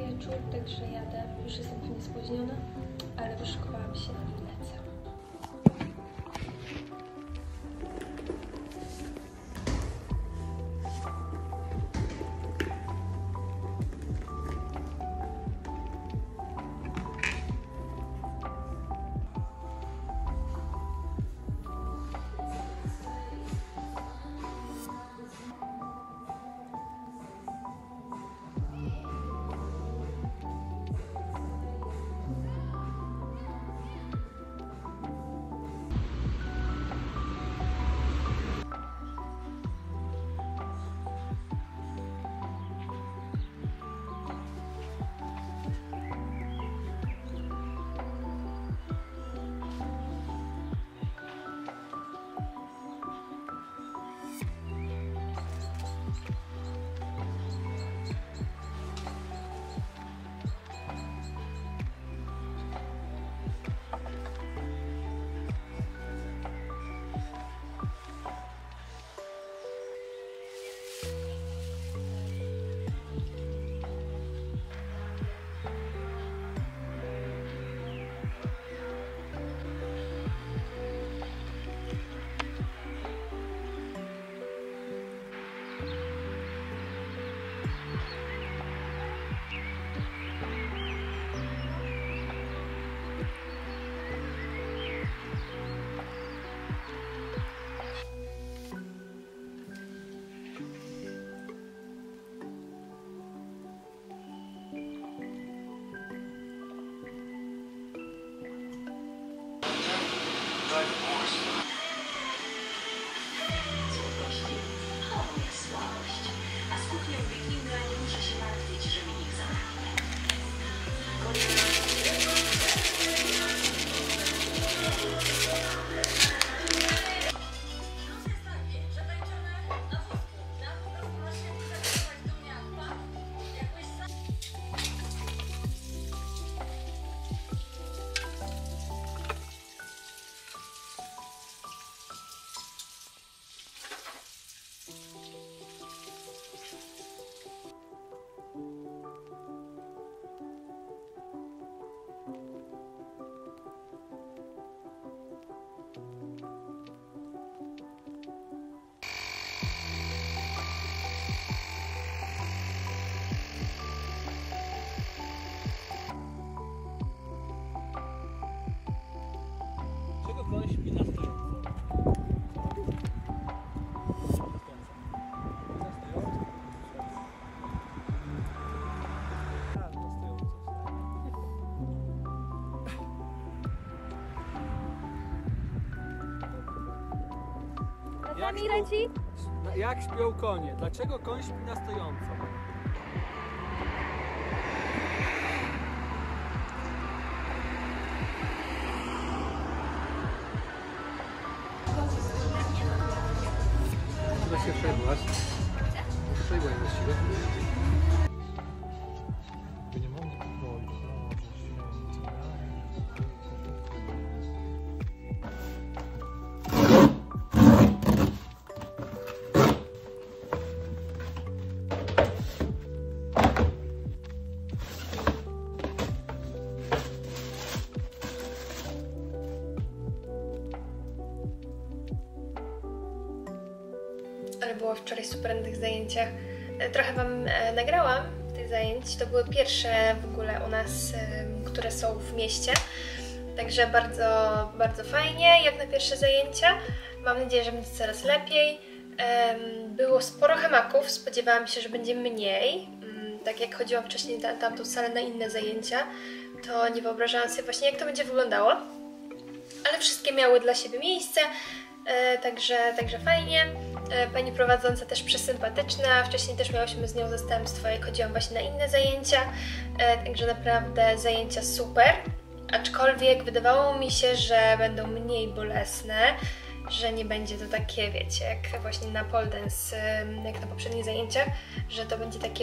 wieczór, także jadę. Już jestem pewnie spóźniona, ale wyszykowałam się i lecę. Koń śpi na stojąco. Jak śpią konie? Dlaczego koń śpi na stojąco? Się wszedłaś. Przejmuj właściwie. Nie mogę pokoić. Ale było wczoraj super na tych zajęciach. Trochę Wam nagrałam tych zajęć. To były pierwsze w ogóle u nas, które są w mieście. Także bardzo, bardzo fajnie, jak na pierwsze zajęcia. Mam nadzieję, że będzie coraz lepiej. Było sporo hamaków, spodziewałam się, że będzie mniej. Tak jak chodziłam wcześniej na tamtą salę na inne zajęcia, to nie wyobrażałam sobie właśnie, jak to będzie wyglądało. Ale wszystkie miały dla siebie miejsce, także fajnie. Pani prowadząca też przesympatyczna, wcześniej też miałyśmy z nią zastępstwo, jak chodziłam właśnie na inne zajęcia, także naprawdę zajęcia super, aczkolwiek wydawało mi się, że będą mniej bolesne, że nie będzie to takie, wiecie, jak właśnie na pole dance, jak na poprzednich zajęciach, że to będzie takie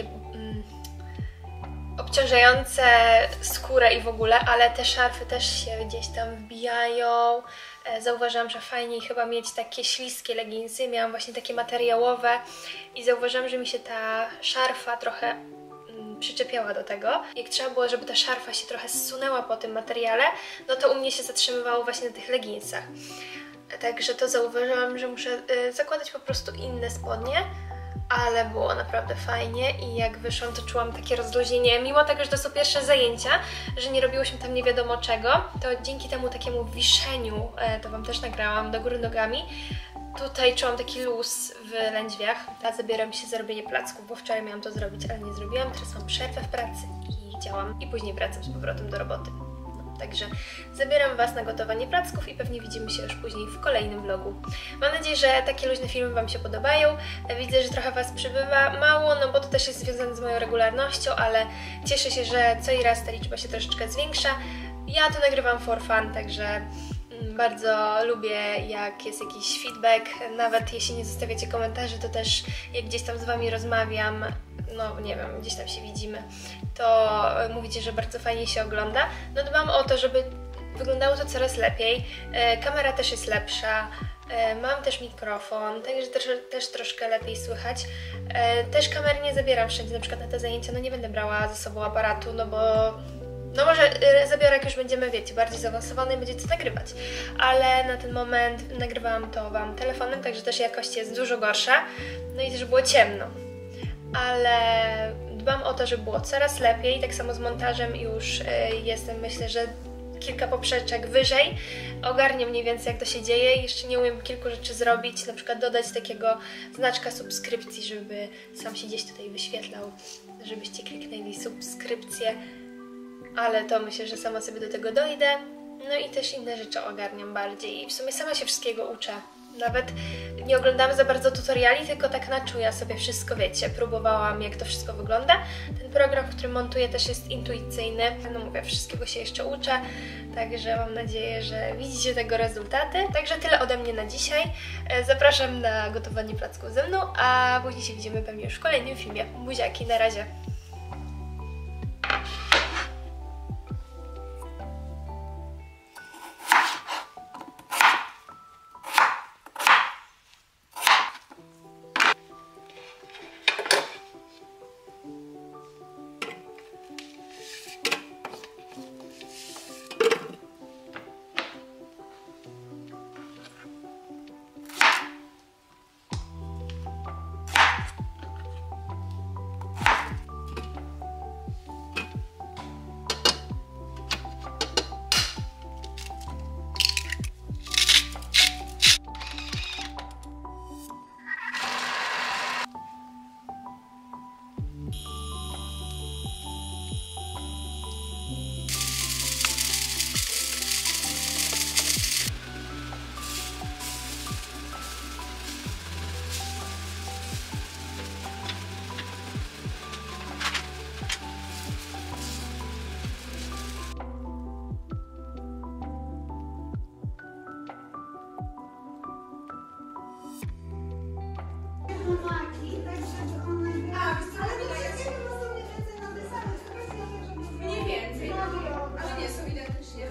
obciążające skórę i w ogóle, ale te szarfy też się gdzieś tam wbijają. Zauważyłam, że fajniej chyba mieć takie śliskie leginsy, miałam właśnie takie materiałowe i zauważyłam, że mi się ta szarfa trochę przyczepiała do tego. Jak trzeba było, żeby ta szarfa się trochę zsunęła po tym materiale, no to u mnie się zatrzymywało właśnie na tych leginsach. Także to zauważyłam, że muszę zakładać po prostu inne spodnie, ale było naprawdę fajnie i jak wyszłam, to czułam takie rozluźnienie, mimo tego, że to są pierwsze zajęcia, że nie robiłyśmy tam nie wiadomo czego, to dzięki temu takiemu wiszeniu, to Wam też nagrałam, do góry nogami, tutaj czułam taki luz w lędźwiach, a zabieram się za robienie placków, bo wczoraj miałam to zrobić, ale nie zrobiłam, teraz mam przerwę w pracy i działam i później wracam z powrotem do roboty. Także zabieram Was na gotowanie placków i pewnie widzimy się już później w kolejnym vlogu. Mam nadzieję, że takie luźne filmy Wam się podobają. Widzę, że trochę Was przybywa, mało, no bo to też jest związane z moją regularnością, ale cieszę się, że co i raz ta liczba się troszeczkę zwiększa. Ja to nagrywam for fun, także bardzo lubię, jak jest jakiś feedback, nawet jeśli nie zostawiacie komentarzy, to też jak gdzieś tam z Wami rozmawiam, no nie wiem, gdzieś tam się widzimy, to mówicie, że bardzo fajnie się ogląda. No dbam o to, żeby wyglądało to coraz lepiej, kamera też jest lepsza, mam też mikrofon, także też troszkę lepiej słychać. Też kamery nie zabieram wszędzie, na przykład na te zajęcia, no nie będę brała ze sobą aparatu, no bo no może zabiorę, jak już będziemy, wiecie, bardziej zaawansowany i będzie co nagrywać. Ale na ten moment nagrywałam to Wam telefonem, także też jakość jest dużo gorsza. No i też było ciemno. Ale dbam o to, żeby było coraz lepiej. Tak samo z montażem już jestem, myślę, że kilka poprzeczek wyżej. Ogarnię mniej więcej, jak to się dzieje. Jeszcze nie umiem kilku rzeczy zrobić, na przykład dodać takiego znaczka subskrypcji, żeby sam się gdzieś tutaj wyświetlał, żebyście kliknęli subskrypcję. Ale to myślę, że sama sobie do tego dojdę. No i też inne rzeczy ogarniam bardziej. I w sumie sama się wszystkiego uczę. Nawet nie oglądam za bardzo tutoriali, tylko tak na czuja sobie wszystko, wiecie. Próbowałam, jak to wszystko wygląda. Ten program, który montuję, też jest intuicyjny. No mówię, wszystkiego się jeszcze uczę. Także mam nadzieję, że widzicie tego rezultaty. Także tyle ode mnie na dzisiaj. Zapraszam na gotowanie placków ze mną, a później się widzimy pewnie już w kolejnym filmie. Buziaki, na razie. Mniej więcej, ale nie są identycznie.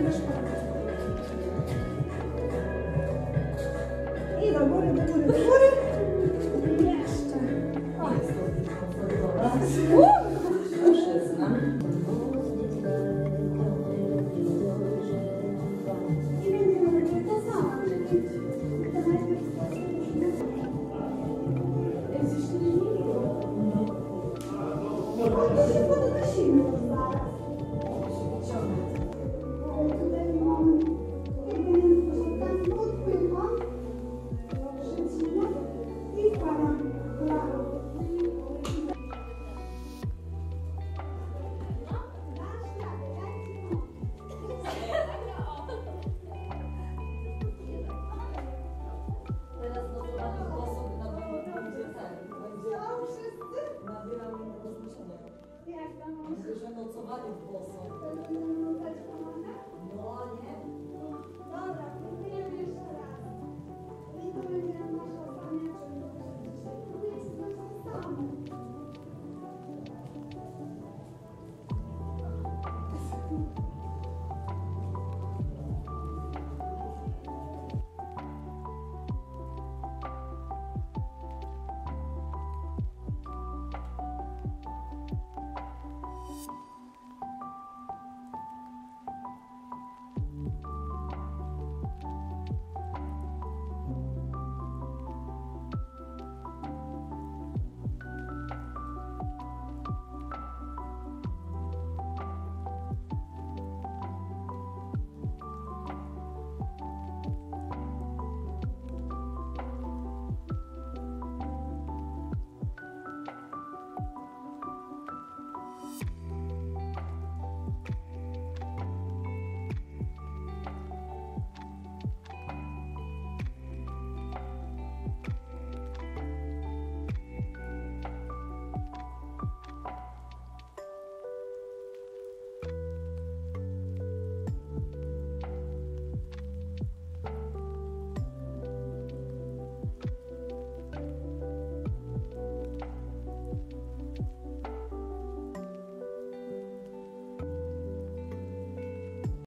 I do góry, do góry, do góry.